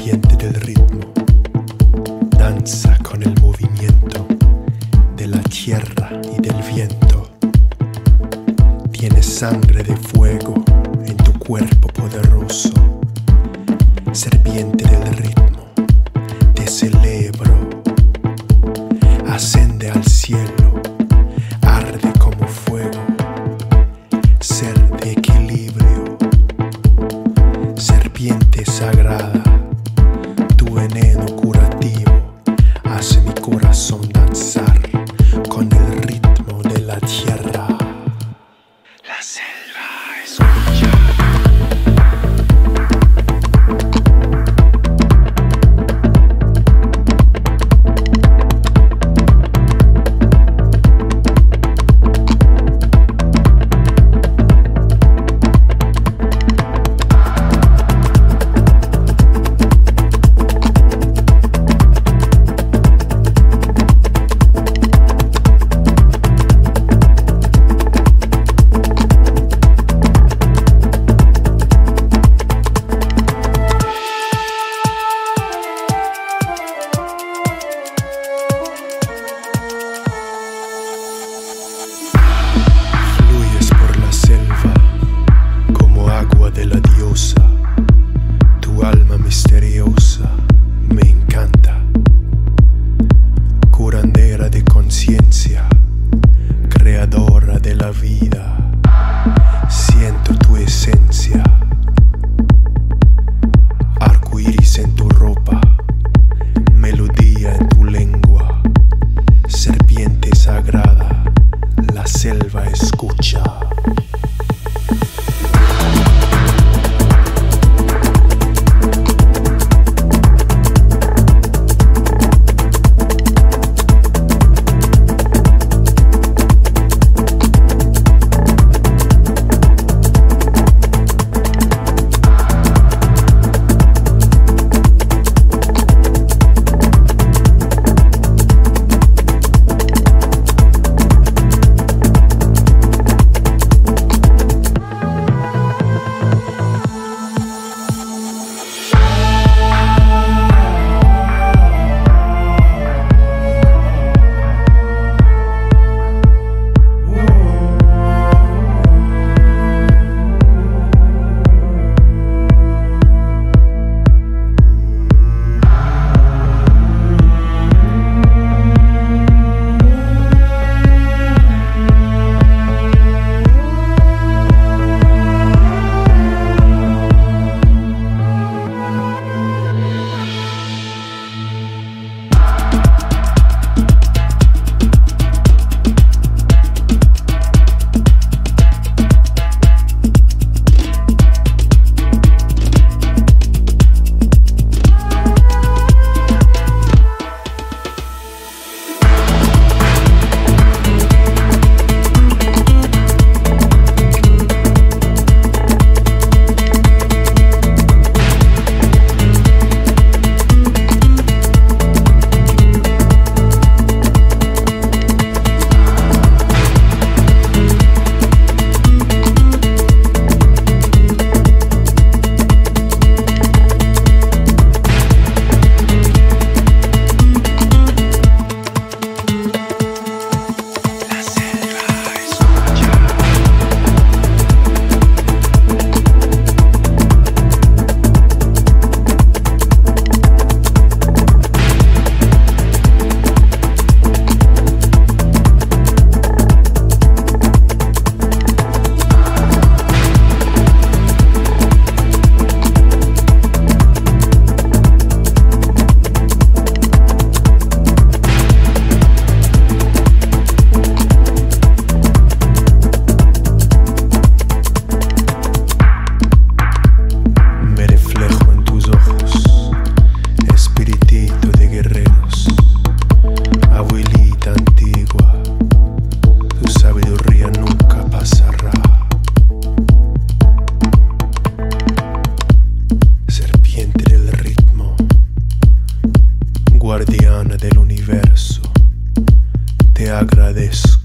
serpiente del ritmo, danza con el movimiento de la tierra y del viento. Tienes sangre de fuego en tu cuerpo poderoso. Serpiente del ritmo, te celebro. Ascende al cielo, arde como fuego. Ser de equilibrio, serpiente sagrada, tu veneno curativo hace mi corazón danzar con el ritmo de la tierra. La selva escucha. De la diosa, tu alma misteriosa me encanta, curandera de conciencia, creadora de la vida, siento tu esencia, arcoíris en tu ropa, melodía en tu lengua, serpiente sagrada, la selva escucha. Guardiana del universo, te agradezco.